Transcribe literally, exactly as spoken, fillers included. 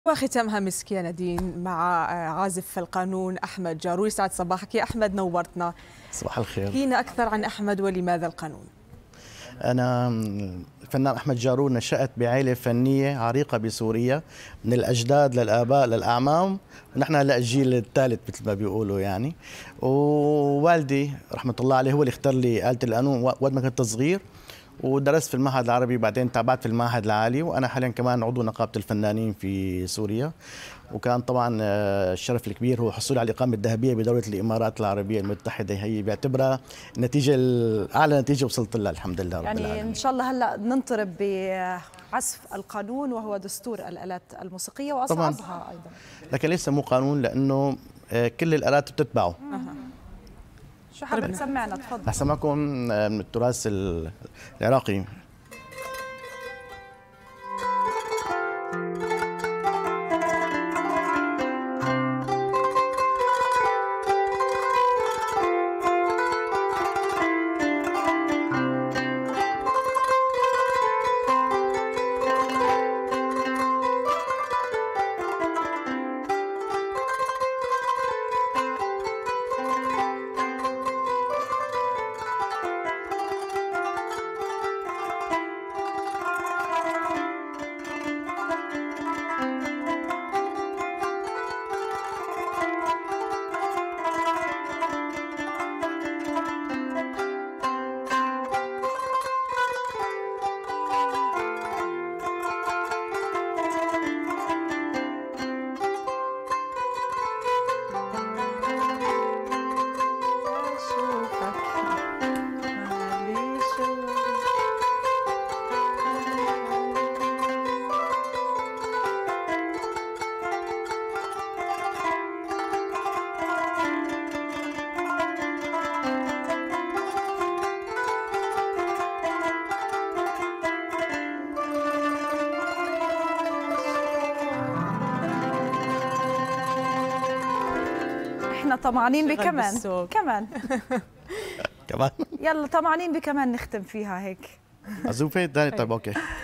وختامها مسك يا نادين مع عازف القانون أحمد جارور. يسعد صباحك يا أحمد، نورتنا. صباح الخير. احكينا أكثر عن أحمد ولماذا القانون؟ أنا الفنان أحمد جارور نشأت بعائلة فنية عريقة بسوريا، من الأجداد للآباء للأعمام، ونحن هلا الجيل الثالث مثل ما بيقولوا يعني. ووالدي رحمة الله عليه هو اللي اختار لي آلة القانون وقت ما كنت صغير، ودرست في المعهد العربي، بعدين تابعت في المعهد العالي، وأنا حاليا كمان عضو نقابة الفنانين في سوريا. وكان طبعا الشرف الكبير هو حصولي على الإقامة الذهبية بدولة الإمارات العربية المتحدة، هي بعتبرها النتيجة الأعلى نتيجة وصلت لها الحمد لله رب يعني العالمين. إن شاء الله هلا ننطرب بعزف القانون وهو دستور الآلات الموسيقية وأصعبها أيضا، لكن لسه مو قانون لأنه كل الآلات بتتبعه. شو حابب تسمعنا؟ تفضل. رح سمعكم من التراث العراقي. احنا طمعانين بكمان كمان كمان يلا طمعانين بكمان نختم فيها هيك عزوفة. طيب اوكي.